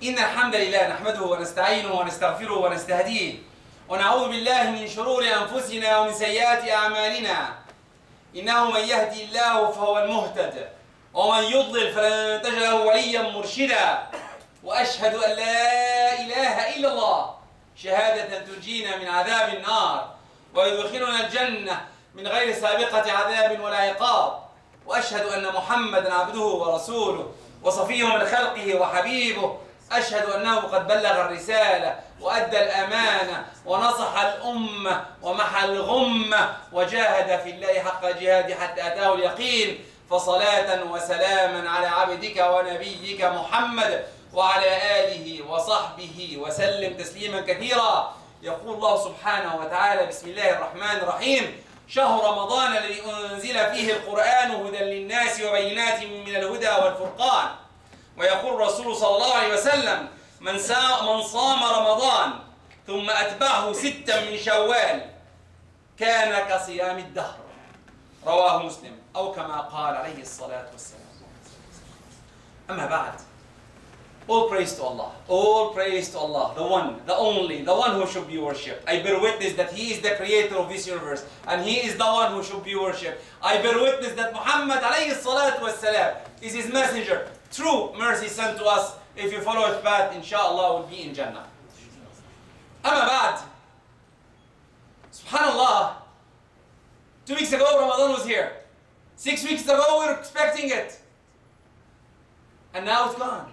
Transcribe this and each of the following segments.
إن الحمد لله نحمده ونستعينه ونستغفره ونستهديه ونعوذ بالله من شرور أنفسنا ومن سيئات أعمالنا إنه من يهدي الله فهو المهتد ومن يضلل فلن تجد له وليا مرشدا وأشهد أن لا إله إلا الله شهادة تنجينا من عذاب النار ويدخلنا الجنة من غير سابقة عذاب ولا عقاب وأشهد أن محمدا عبده ورسوله وصفيه من خلقه وحبيبه أشهد أنه قد بلغ الرسالة وأدى الأمانة ونصح الأمة ومحى الغمة وجاهد في الله حق جهاده حتى أتاه اليقين فصلاة وسلاما على عبدك ونبيك محمد وعلى آله وصحبه وسلم تسليما كثيرا. يقول الله سبحانه وتعالى: بسم الله الرحمن الرحيم: شهر رمضان الذي أنزل فيه القرآن هدى للناس وبينات من الهدى والفرقان. ويقول الرسول صلى الله عليه وسلم: من صام رمضان ثم أتبعه 6 من شوال كان كصيام الدهر. رواه مسلم أو كما قال عليه الصلاة والسلام. أما بعد, all praise to Allah, all praise to Allah, the one, the only, the one who should be worshipped. I bear witness that He is the creator of this universe and He is the one who should be worshipped. I bear witness that Muhammad alayhi salatu wassalam is His messenger, true mercy sent to us. If you follow His path, inshallah, will be in Jannah. Amma ba'd. Subhanallah, 2 weeks ago Ramadan was here. 6 weeks ago we were expecting it. And now it's gone.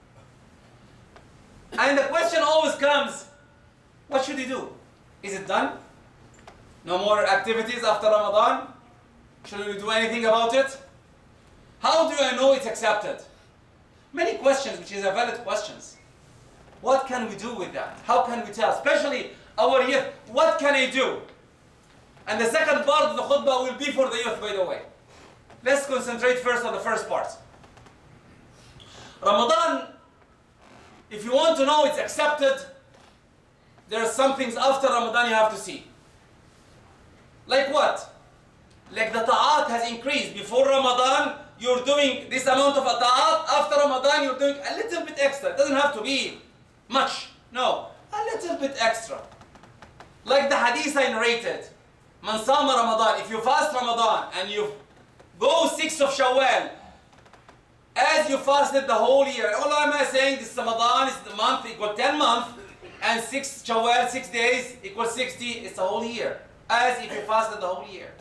And the question always comes, what should you do? Is it done? No more activities after Ramadan? Should we do anything about it? How do I know it's accepted? Many questions, which is a valid questions. What can we do with that? How can we tell? Especially our youth, what can I do? And the second part of the khutbah will be for the youth, by the way. Let's concentrate first on the first part. Ramadan, if you want to know it's accepted, there are some things after Ramadan you have to see. Like what? Like the ta'at has increased. Before Ramadan, you're doing this amount of ta'at. After Ramadan, you're doing a little bit extra. It doesn't have to be much. No, a little bit extra. Like the hadith I narrated. Man sama Ramadan. If you fast Ramadan and you go 6 of Shawwal, as you fasted the whole year, all I'm saying, this Ramadan is the month equal 10 months, and 6 Shawwal, 6 days equals 60, it's a whole year. As if you fasted the whole year.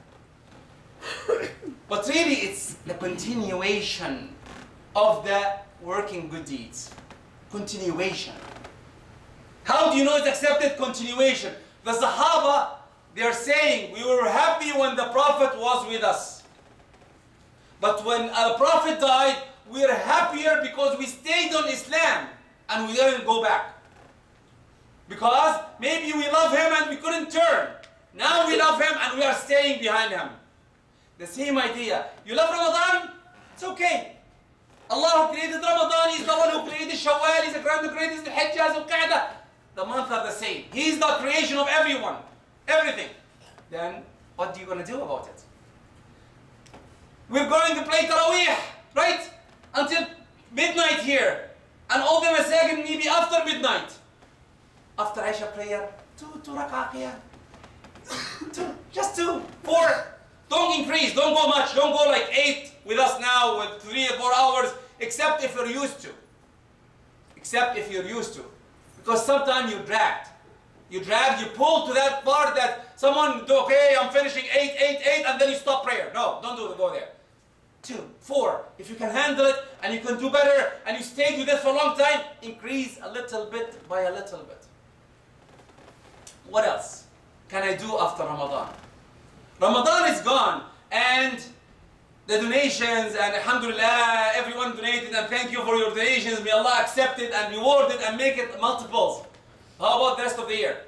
But really it's the continuation of the working good deeds. Continuation. How do you know it's accepted? Continuation. The Sahaba, they're saying, we were happy when the Prophet was with us. But when our Prophet died, we are happier because we stayed on Islam and we didn't go back. Because maybe we love him and we couldn't turn. Now we love him and we are staying behind him. The same idea. You love Ramadan? It's okay. Allah who created Ramadan, He's the one who created Shawwal, He's the one who created the Hajj, the Qa'dah. The months are the same. He's the creation of everyone. Everything. Then what are you going to do about it? We're going to play Taraweeh, right? Until midnight here. And all the masajid maybe after midnight. After Isha prayer, 2 rak'ah qiyam. 2, just 2, 4. Don't increase, don't go much. Don't go like 8 with us now with 3 or 4 hours, except if you're used to. Except if you're used to. Because sometimes you're dragged. You pull to that part that someone, okay, I'm finishing 8, and then you stop prayer. No, don't go there. 2, 4. If you can handle it and you can do better and you stayed with it for a long time, increase a little bit by a little bit. What else can I do after Ramadan? Ramadan is gone and the donations, and alhamdulillah, everyone donated and thank you for your donations. May Allah accept it and reward it and make it multiples. How about the rest of the year?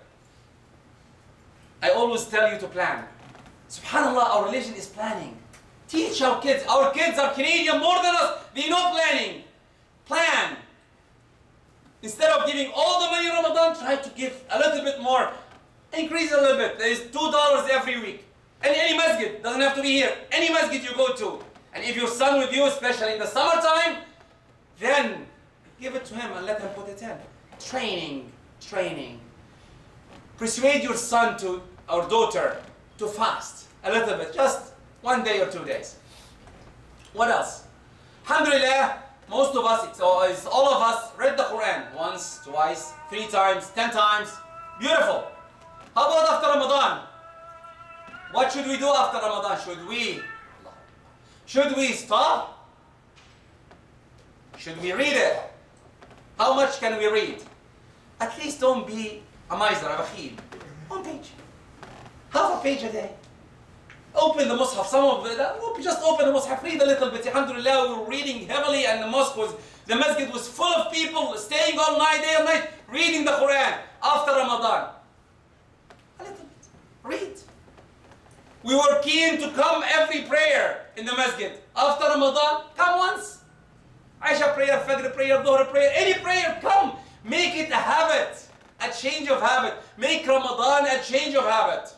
I always tell you to plan. SubhanAllah, our religion is planning. Teach our kids. Our kids are Canadian more than us. They know planning. Plan. Instead of giving all the money in Ramadan, try to give a little bit more. Increase a little bit. There is $2 every week. And any masjid, doesn't have to be here. Any masjid you go to. And if your son with you, especially in the summertime, then Give it to him and let him put it in. Training. Persuade your son or daughter to fast a little bit, just 1 day or 2 days. What else? Alhamdulillah, most of us, it's all of us, read the Quran once, twice, 3 times, 10 times. Beautiful. How about after Ramadan? What should we do after Ramadan? Should we stop? Should we read it? How much can we read? At least don't be a miser, a bakhil. 1 page. Half a page a day. Open the Mus'haf. Just open the Mus'haf, read a little bit. Alhamdulillah, we were reading heavily, and the masjid was full of people staying all night, day and night, reading the Quran after Ramadan. A little bit. Read. We were keen to come every prayer in the masjid. After Ramadan, come once. Aisha prayer, Fajr prayer, Dhuhr prayer, any prayer, come. Make it a habit, a change of habit. Make Ramadan a change of habit.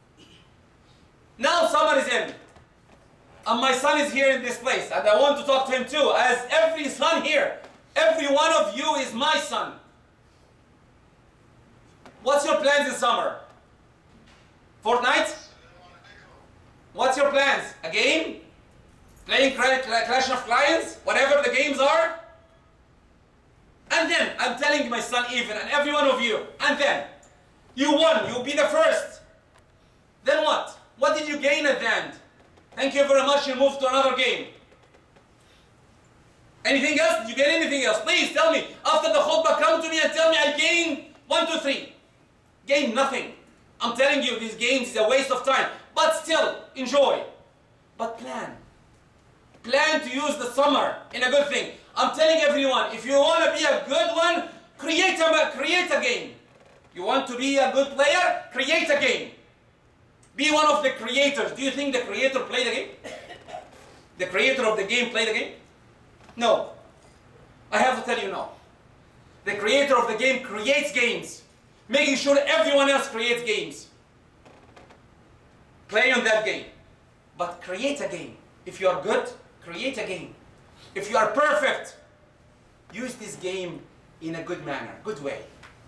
Now summer is in, and my son is here in this place, and I want to talk to him too, as every son here, every one of you is my son. What's your plans in summer? Fortnite? What's your plans? A game? Playing Clash of Clans? Whatever the games are? And then, I'm telling my son even, and every one of you, and then, you won, you'll be the first. Then what? What did you gain at the end? Thank you very much, you moved to another game. Anything else? Did you get anything else? Please tell me. After the khutbah, come to me and tell me I gained 1, 2, 3. Gain nothing. I'm telling you, these games is a waste of time. But still, enjoy. But plan. Plan to use the summer in a good thing. I'm telling everyone, if you want to be a good one, create a game. You want to be a good player? Create a game. Be one of the creators. Do you think the creator played the game? The creator of the game played the game? No. I have to tell you no. The creator of the game creates games, making sure everyone else creates games. Play on that game. But create a game. If you are good, create a game. If you are perfect, use this game in a good manner, good way.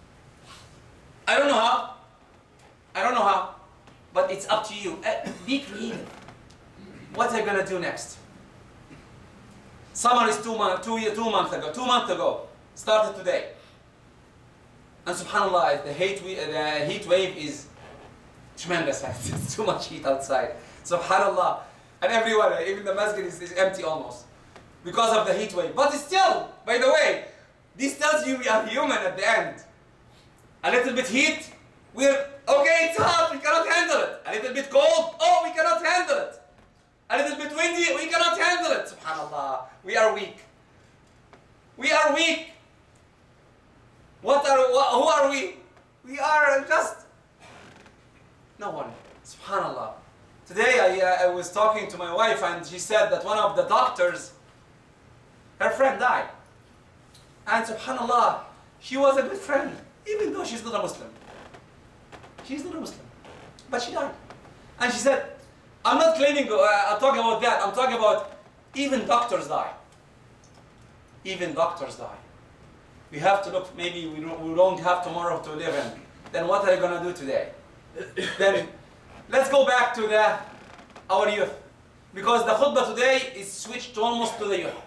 I don't know how, but it's up to you. Be creative. What are you going to do next? Summer is 2 months ago. 2 months ago. Started today. And subhanAllah, the heat wave is tremendous. It's too much heat outside. Subhanallah. And everyone, even the masjid is empty almost, because of the heat wave. But still, by the way, this tells you we are human at the end. A little bit heat, okay, it's hot, we cannot handle it. A little bit cold, we cannot handle it. A little bit windy, we cannot handle it. Subhanallah, we are weak. We are weak. Who are we? We are just no one. Subhanallah. Today I was talking to my wife, and she said that one of the doctors, her friend died. And subhanallah, she was a good friend, even though she's not a Muslim. She's not a Muslim, but she died. And she said, I'm not claiming, I'm talking about that, I'm talking about even doctors die. Even doctors die. We have to look, maybe we don't have tomorrow to live in. Then what are you going to do today? Then let's go back to our youth. Because the khutbah today is switched almost to the youth.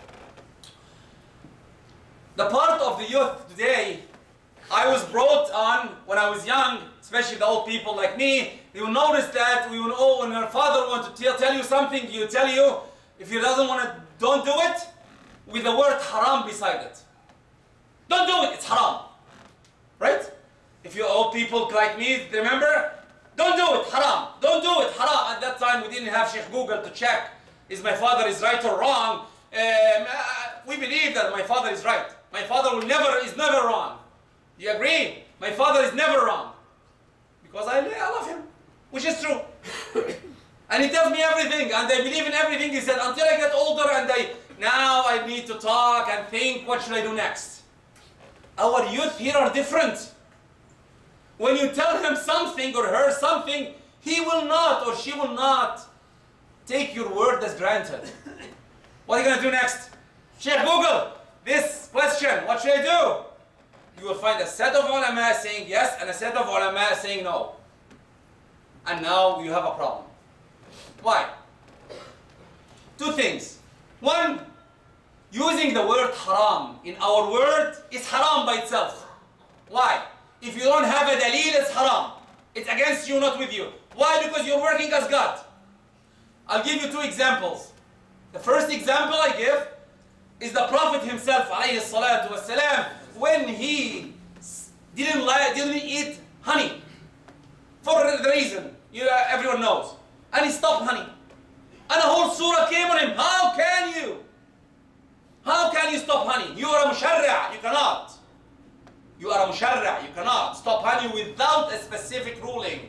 The part of the youth today, I was brought on when I was young, especially the old people like me. You will notice that when your father wants to tell you something, he will tell you, if he doesn't want to, don't do it, with the word haram beside it. Don't do it, it's haram. Right? If you old people like me, remember, don't do it, haram. Don't do it, haram. At that time, we didn't have Sheikh Google to check, is my father is right or wrong. We believe that my father is right. My father is never wrong. Do you agree? My father is never wrong. Because I love him, which is true. And he tells me everything, and I believe in everything he said, until I get older, and now I need to talk and think, what should I do next? Our youth here are different. When you tell him something or her something, he will not or she will not take your word as granted. What are you going to do next? Sheikh Google, this question, what should I do? You will find a set of ulama saying yes and a set of ulama saying no. And now you have a problem. Why? Two things. One, using the word haram in our word is haram by itself. Why? If you don't have a dalil, it's haram. It's against you, not with you. Why? Because you're working as God. I'll give you two examples. The first example I give is the Prophet himself, alayhi salatu wasalam, when he didn't eat honey for the reason everyone knows, and he stopped honey, and a whole surah came on him. How can you? How can you stop honey? You are a musharra', you cannot. You are a musharra', you cannot stop honey without a specific ruling.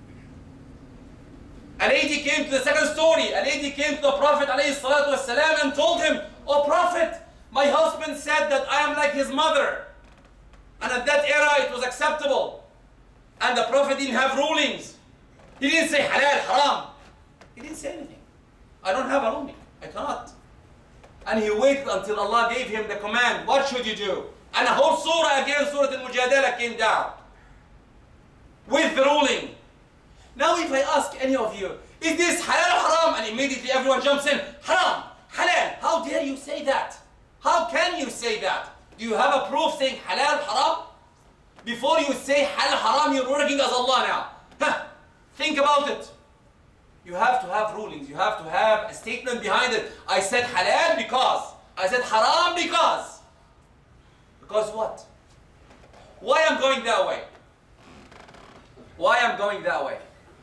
A lady came to the second story. A lady came to the Prophet ﷺ and told him, "Oh Prophet, my husband said that I am like his mother. And at that era it was acceptable. And the Prophet didn't have rulings. He didn't say halal, haram. He didn't say anything. I don't have a ruling. I cannot." And he waited until Allah gave him the command, what should you do? And a whole surah again, Surah Al-Mujadala came down with the ruling. Now if I ask any of you, is this halal or haram? And immediately everyone jumps in, haram, halal. How dare you say that? How can you say that? Do you have a proof saying halal, haram? Before you say halal, haram, you're working as Allah now. Huh. Think about it. You have to have rulings. You have to have a statement behind it. I said halal because. I said haram because. Because what? Why I'm going that way? Why I'm going that way?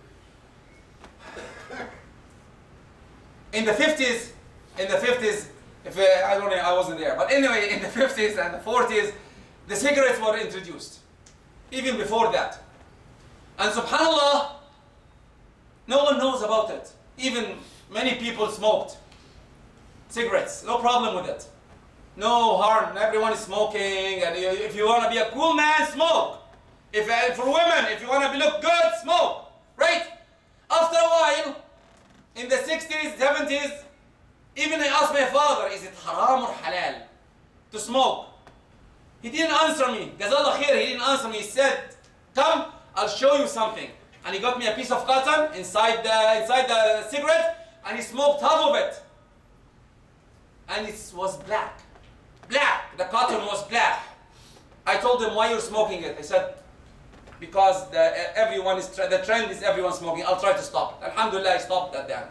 In the 50s, if I don't know, I wasn't there, but anyway, in the 50s and the 40s, the cigarettes were introduced. Even before that. And subhanAllah, no one knows about it. Even many people smoked cigarettes, no problem with it. No harm, everyone is smoking, and if you want to be a cool man, smoke. For women, if you want to look good, smoke, right? After a while, in the 60s, 70s, even I asked my father, is it haram or halal to smoke? He didn't answer me. Jazallah khair, he didn't answer me. He said, come, I'll show you something. And he got me a piece of cotton inside the cigarette, and he smoked half of it. And it was black. Black. The cotton was black. I told him, why you're smoking it? He said, because the trend is everyone smoking. I'll try to stop it. Alhamdulillah, I stopped at the end.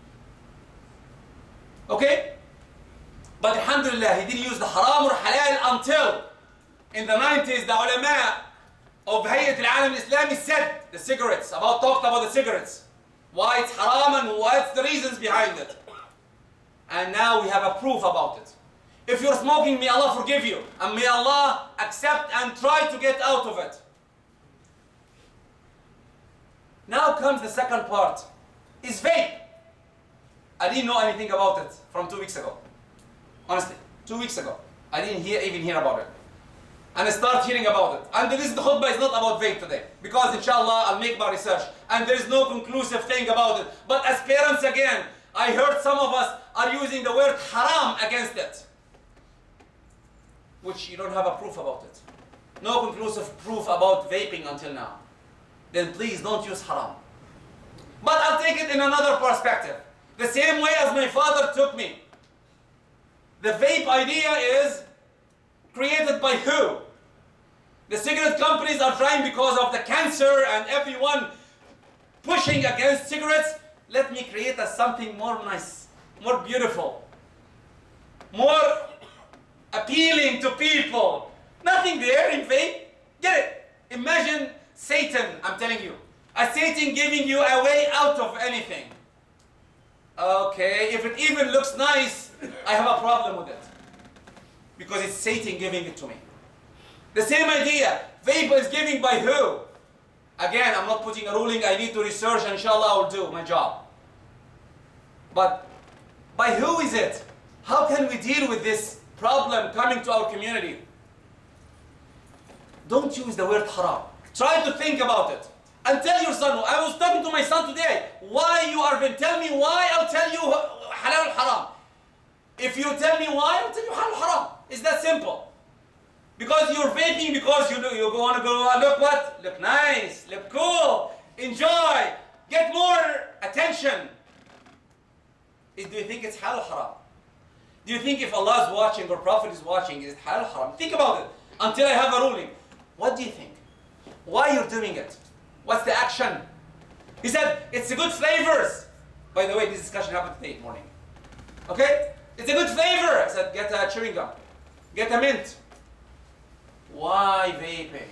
Okay? But alhamdulillah, he didn't use the haram or halal until in the 90s, the ulama of Hayat al-Alam al-Islami said the cigarettes, talked about the cigarettes. Why it's haram and what's the reasons behind it. And now we have a proof about it. If you're smoking, may Allah forgive you. And may Allah accept and try to get out of it. Now comes the second part. Is vape. I didn't know anything about it from 2 weeks ago. Honestly, 2 weeks ago. I didn't even hear about it. And I start hearing about it. And the khutbah is not about vape today. Because inshallah, I'll make my research. And there is no conclusive thing about it. But as parents again, I heard some of us are using the word haram against it. Which you don't have a proof about it. No conclusive proof about vaping until now. Then please don't use haram. But I'll take it in another perspective. The same way as my father took me. The vape idea is created by who? The cigarette companies are trying because of the cancer and everyone pushing against cigarettes. Let me create something more nice, more beautiful, more appealing to people. Nothing there in vape. Get it? Imagine Satan, I'm telling you. A Satan giving you a way out of anything. Okay, if it even looks nice, I have a problem with it. Because it's Satan giving it to me. The same idea. Vape is giving by who? Again, I'm not putting a ruling. I need to research and inshallah I will do my job. But by who is it? How can we deal with this problem coming to our community? Don't use the word haram. Try to think about it. And tell your son, I was talking to my son today, why you are, tell me why, I'll tell you halal haram. If you tell me why, I'll tell you halal haram. It's that simple. Because you're vaping because you want to go, look what? Look nice, look cool, enjoy, get more attention. Do you think it's halal or haram? Do you think if Allah is watching or Prophet is watching, is it halal or haram? Think about it until I have a ruling. What do you think? Why you're doing it? What's the action? He said, it's a good flavors. By the way, this discussion happened today morning. Okay? It's a good flavor. I said, get a chewing gum. Get a mint. Why vaping?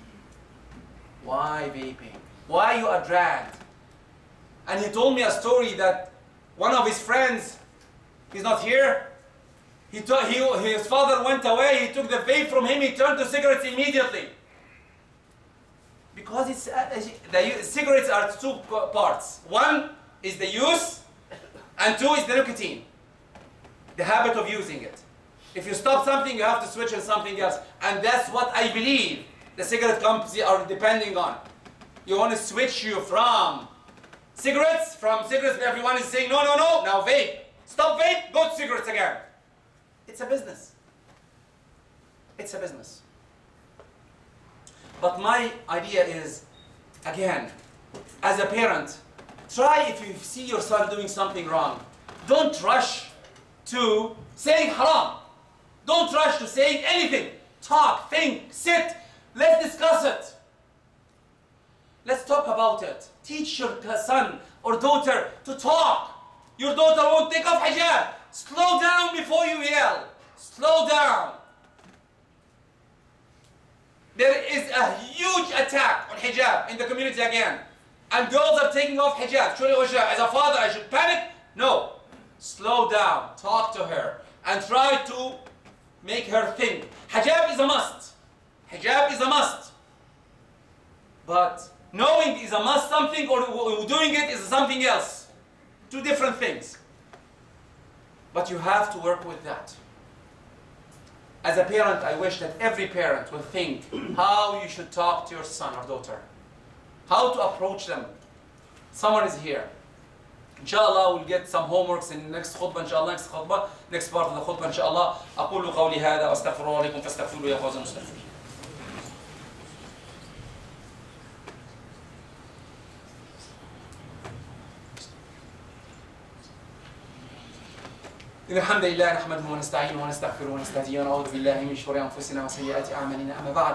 Why vaping? Why you are dragged? And he told me a story that one of his friends, he's not here. His father went away. He took the vape from him. He turned to cigarettes immediately. Because the cigarettes are two parts. One is the use, and two is the nicotine. The habit of using it. If you stop something, you have to switch on something else. And that's what I believe the cigarette companies are depending on. You want to switch you from cigarettes, everyone is saying, no, now vape. Stop vape, go to cigarettes again. It's a business. It's a business. But my idea is, again, as a parent, try if you see your son doing something wrong, don't rush to saying haram. Don't rush to saying anything. Talk, think, sit. Let's discuss it. Let's talk about it. Teach your son or daughter to talk. Your daughter won't take off hijab. Slow down before you yell. Slow down. There is a huge attack on hijab in the community again. And girls are taking off hijab. As a father, I should panic? No. Slow down. Talk to her. And try to make her think. Hijab is a must. Hijab is a must. But knowing is a must something or doing it is something else. Two different things. But you have to work with that. As a parent, I wish that every parent will think how you should talk to your son or daughter. How to approach them. Someone is here. Inshallah, we'll get some homeworks in next khutbah, inshallah, next part of the khutbah, inshallah. أقول قولي هذا وأستغفر الله لكم فاستغفروه يا فوز المستغفرين. إن الحمد لله نحمده ونستعينه ونستغفره ونستهديه ونعوذ بالله من شرور أنفسنا وسيئات أعمالنا أما بعد.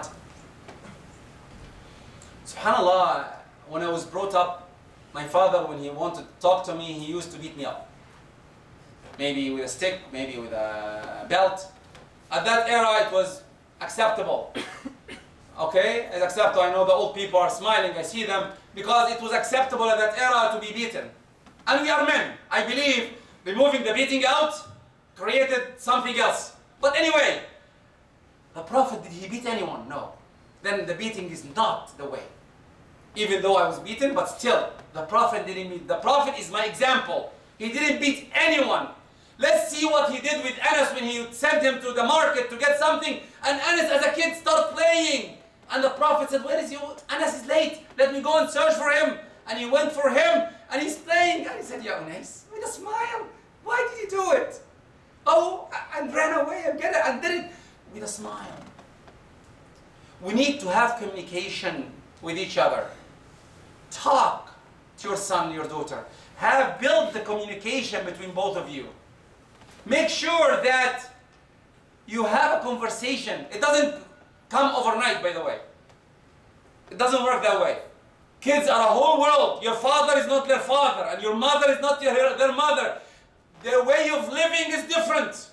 Subhanallah, when I was brought up, my father, when he wanted to talk to me, he used to beat me up. Maybe with a stick, maybe with a belt. At that era, it was acceptable. Okay, it's acceptable. I know the old people are smiling, I see them, because it was acceptable at that era to be beaten. And we are men. I believe removing the beating out created something else. But anyway, the Prophet, did he beat anyone? No. Then the beating is not the way. Even though I was beaten, but still, the Prophet didn't beat. The Prophet is my example. He didn't beat anyone. Let's see what he did with Anas when he sent him to the market to get something. And Anas, as a kid, started playing. And the Prophet said, where is he? Anas is late. Let me go and search for him. And he went for him. And he's playing. And he said, Ya Unais, with a smile. Why did you do it? Oh, and ran away and get it and did it with a smile. We need to have communication with each other. Talk to your son, your daughter. Build the communication between both of you. Make sure that you have a conversation. It doesn't come overnight, by the way. It doesn't work that way. Kids are a whole world. Your father is not their father, and your mother is not their mother. Their way of living is different.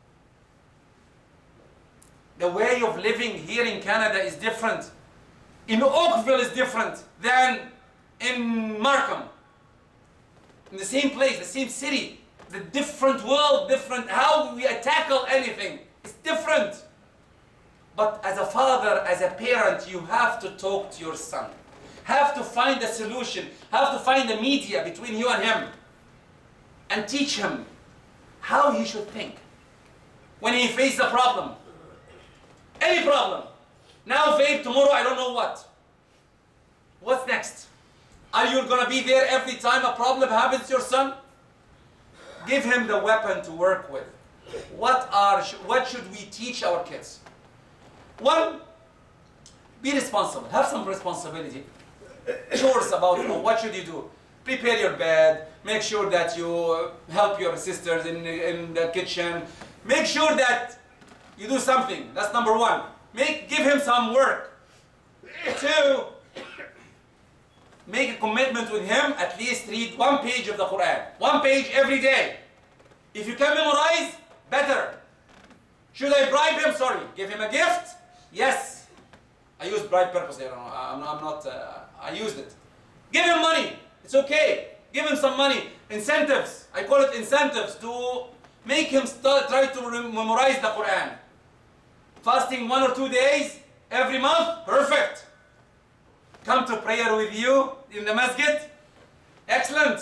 The way of living here in Canada is different. In Oakville is different than in Markham. In the same place, the same city. The different world, different how we tackle anything. It's different. But as a father, as a parent, you have to talk to your son. Have to find a solution. Have to find a media between you and him. And teach him how he should think when he faces a problem. Any problem. Now vape, tomorrow I don't know what. What's next? Are you going to be there every time a problem happens to your son? Give him the weapon to work with. what should we teach our kids? One, be responsible. Have some responsibility. Chores about what should you do. Prepare your bed. Make sure that you help your sisters in the kitchen. Make sure that you do something. That's number one. Give him some work. Two, make a commitment with him, at least read 1 page of the Quran. 1 page every day. If you can memorize, better. Should I bribe him? Sorry. Give him a gift? Yes. I used bribe purposely. I'm not, I used it. Give him money. It's okay. Give him some money. Incentives. I call it incentives to make him try to memorize the Quran. Fasting 1 or 2 days every month, perfect. Come to prayer with you in the masjid, excellent.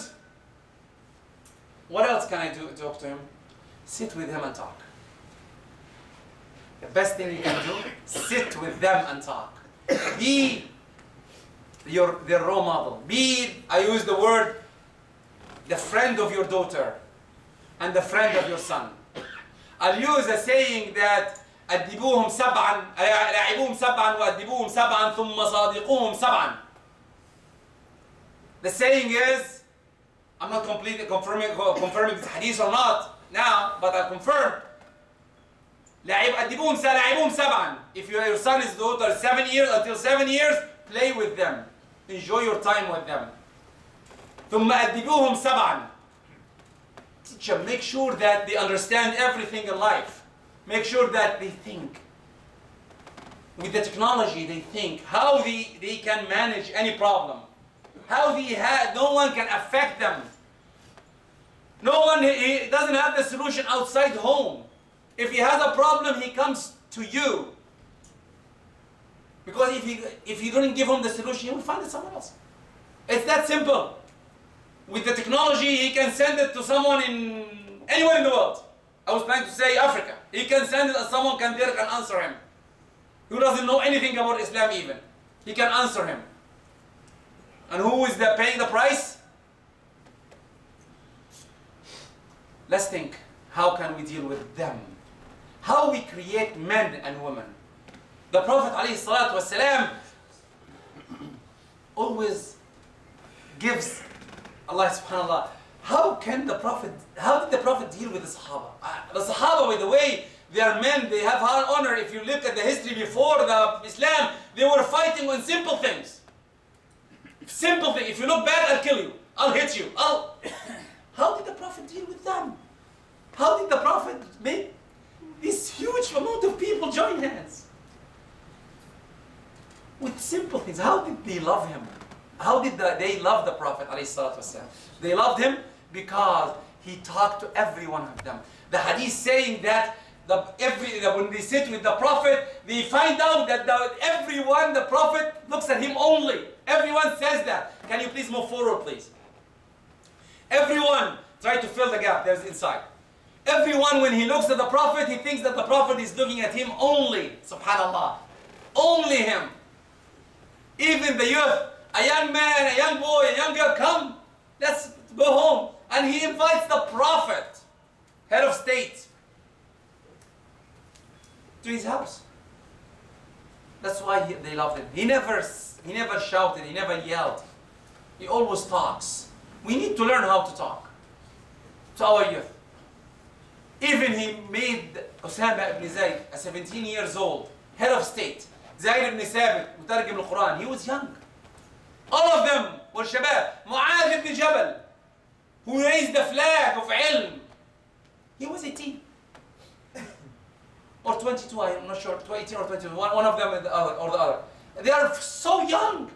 What else can I do? Talk to him? Sit with him and talk. The best thing you can do, sit with them and talk. Be their role model. Be, I use the word, the friend of your daughter and the friend of your son. I'll use a saying that أدبوهم سبعا لاعبوهم سبعا وأدبوهم سبعا ثم صادقوهم سبعا. The saying is, I'm not completely confirming this hadith or not now, but I confirm. أدبوهم لاعبوهم سبعا. If your son is daughter 7 years, until 7 years, play with them. Enjoy your time with them. ثم أدبوهم سبعا. Teach them, make sure that they understand everything in life. Make sure that they think. With the technology, they think how they can manage any problem. How no one can affect them. No one, he doesn't have the solution outside home. If he has a problem, he comes to you. Because if you don't give him the solution, he will find it somewhere else. It's that simple. With the technology, he can send it to someone anywhere in the world. I was trying to say Africa. He can send it and someone can answer him. Who doesn't know anything about Islam even. He can answer him. And who is paying the price? Let's think, how can we deal with them? How we create men and women. The Prophet ﷺ always gives, Allah subhanahu wa ta'ala, how did the Prophet deal with the Sahaba? The Sahaba, by the way, they are men, they have high honor. If you look at the history before the Islam, they were fighting on simple things. Simple things. If you look bad, I'll kill you. I'll hit you. How did the Prophet deal with them? How did the Prophet make this huge amount of people join hands? With simple things. How did they love him? How did they love the Prophet ﷺ? They loved him because he talked to every one of them. The hadith saying that when they sit with the Prophet, they find out that everyone, the Prophet looks at him only. Everyone says that. Can you please move forward, please? Everyone, try to fill the gap, there's inside. Everyone, when he looks at the Prophet, he thinks that the Prophet is looking at him only. Subhanallah. Only him. Even the youth, a young man, a young boy, a young girl, come, let's go home. And he invites the Prophet, head of state, to his house. That's why they loved him. He never shouted, he never yelled. He always talks. We need to learn how to talk to our youth. Even he made Osama ibn Zayd, a 17 years old, head of state. Zayd ibn Thabit, mutarjim al-Quran, he was young. All of them were shabab. Mu'adh ibn Jabal, who raised the flag of ilm, he was 18. Or 22, I'm not sure, 18 or 22, one of them or the other. They are so young.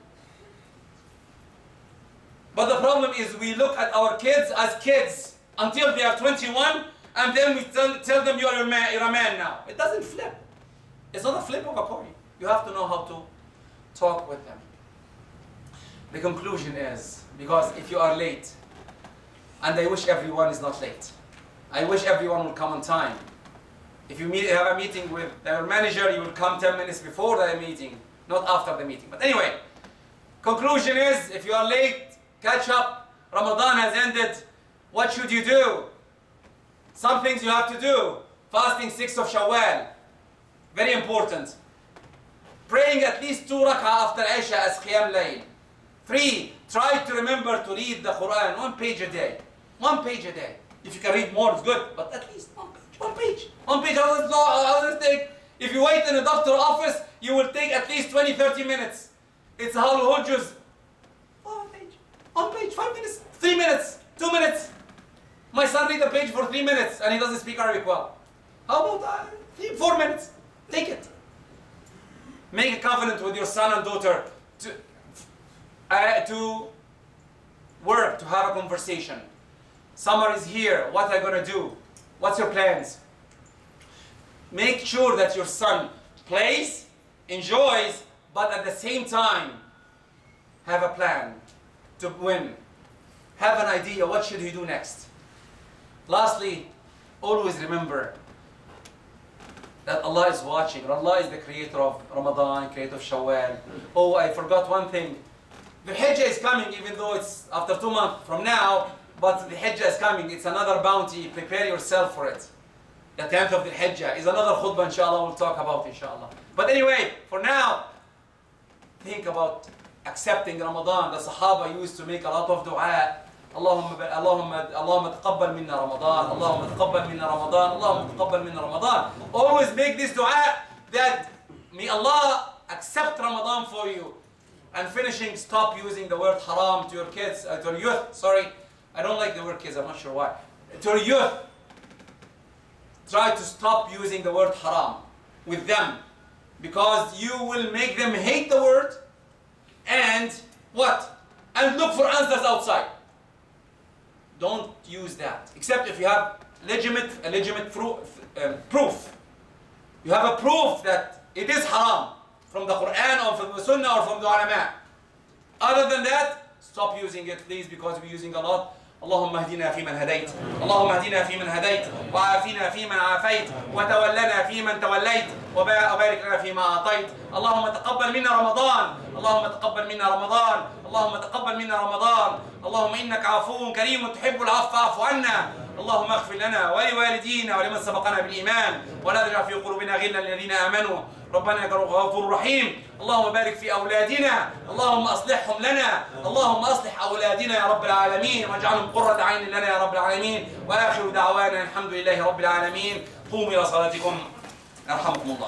But the problem is we look at our kids as kids until they are 21, and then we tell them you're a man now. It doesn't flip. It's not a flip of a coin. You have to know how to talk with them. The conclusion is, because if you are late, and I wish everyone is not late. I wish everyone will come on time. If you have a meeting with your manager, you will come 10 minutes before the meeting, not after the meeting. But anyway, conclusion is, if you are late, catch up. Ramadan has ended. What should you do? Some things you have to do. Fasting 6 of Shawwal. Very important. Praying at least 2 rak'ah after Isha as Qiyam Layl. 3. Try to remember to read the Quran 1 page a day. 1 page a day. If you can read more, it's good, but at least 1 page. 1 page. 1 page. How does it take? If you wait in a doctor's office, you will take at least 20-30 minutes. It's a whole juz. 1 page. 1 page. 5 minutes. 3 minutes. 2 minutes. My son read a page for 3 minutes and he doesn't speak Arabic well. How about 4 minutes? Take it. Make a covenant with your son and daughter to work, to have a conversation. Summer is here. What are you going to do? What's your plans? Make sure that your son plays, enjoys, but at the same time, have a plan to win. Have an idea. What should he do next? Lastly, always remember that Allah is watching. Allah is the creator of Ramadan, creator of Shawwal. Oh, I forgot one thing. The Hijjah is coming, even though it's after 2 months from now, but the Hijjah is coming. It's another bounty. Prepare yourself for it. The 10th of the Hijjah is another khutbah, inshallah, we'll talk about, inshallah. But anyway, for now, think about accepting Ramadan. The Sahaba used to make a lot of dua. اللهم تقبل منا رمضان اللهم تقبل منا رمضان اللهم تقبل منا رمضان. Always make this dua that may Allah accept Ramadan for you. And finishing, stop using the word haram to your kids, to your youth, sorry. I don't like the word kids, I'm not sure why. To your youth, try to stop using the word haram with them, because you will make them hate the word and what? And look for answers outside. Don't use that, except if you have legitimate proof. You have a proof that it is haram from the Quran or from the Sunnah or from the ulama. Other than that, stop using it, please, because we're using a lot. اللهم اهدنا فيمن هديت اللهم اهدنا فيمن هديت وعافنا فيمن عافيت وتولنا فيمن توليت وبارك لنا فيما أعطيت. اللهم تقبل منا رمضان اللهم تقبل منا رمضان اللهم تقبل منا رمضان. اللهم إنك عفو كريم تحب العفو فاعف عنا. اللهم اغفر لنا ولوالدينا ولمن سبقنا بالإيمان ولا تجعل في قلوبنا غلا للذين آمنوا ربنا إنك غفور رحيم. اللهم بارك في أولادنا اللهم أصلحهم لنا اللهم أصلح أولادنا يا رب العالمين واجعلهم قرة عين لنا يا رب العالمين. وآخر دعوانا الحمد لله رب العالمين. قوموا إلى صلاتكم يرحمكم الله.